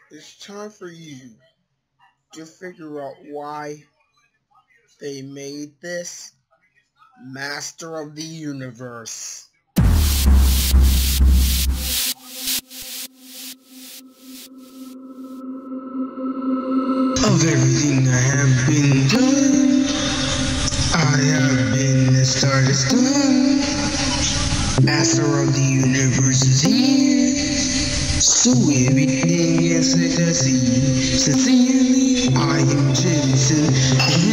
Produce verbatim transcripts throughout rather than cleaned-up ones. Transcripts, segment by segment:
It's time for you to figure out why they made this Master of the Universe. Of everything I have been done, I have been the stardust done. Master of the Universe is here, so everything is like I see. Sincerely, I am James Synth.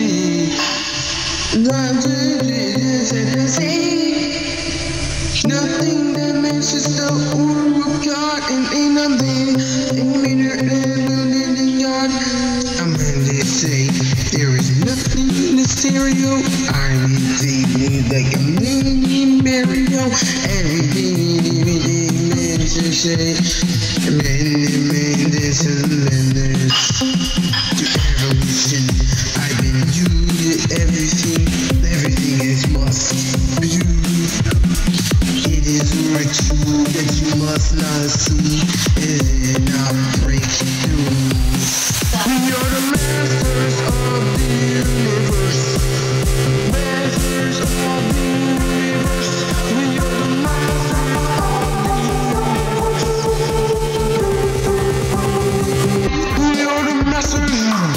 Nothing that matches the order of God, and ain't nothing in God. I'm gonna say there is nothing ethereal. I'm thinking like a million burial. Everything, everything man should say. Man, man, this and lenders to evolution. I've been you to everything. Everything is must be. It is ritual that you must not see. It is not break through. We are the masters of the universe. Masters of the universe. We are the masters of the universe. We are the masters.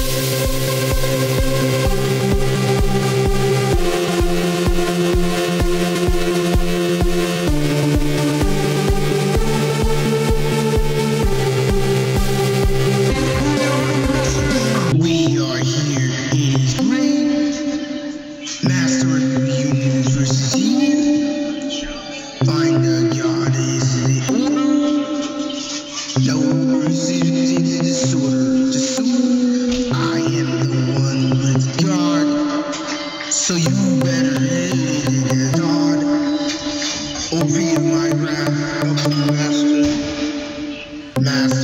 Master of the universe is here. Find the God is the order. No resistance in the disorder. Disorder. I am the one with God. So you better hit it, God. Or be my wrath of the master. Master.